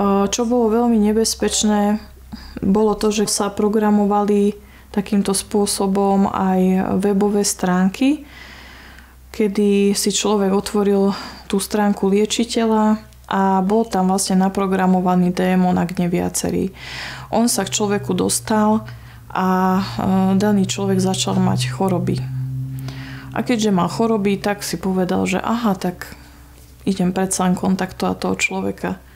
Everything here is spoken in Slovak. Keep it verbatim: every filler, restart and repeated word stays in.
Čo bolo veľmi nebezpečné, bolo to, že sa programovali takýmto spôsobom aj webové stránky, kedy si človek otvoril tú stránku liečiteľa a bol tam vlastne naprogramovaný démon, ak nie viacerý. On sa k človeku dostal a daný človek začal mať choroby. A keďže mal choroby, tak si povedal, že aha, tak idem predsa len kontaktovať toho človeka.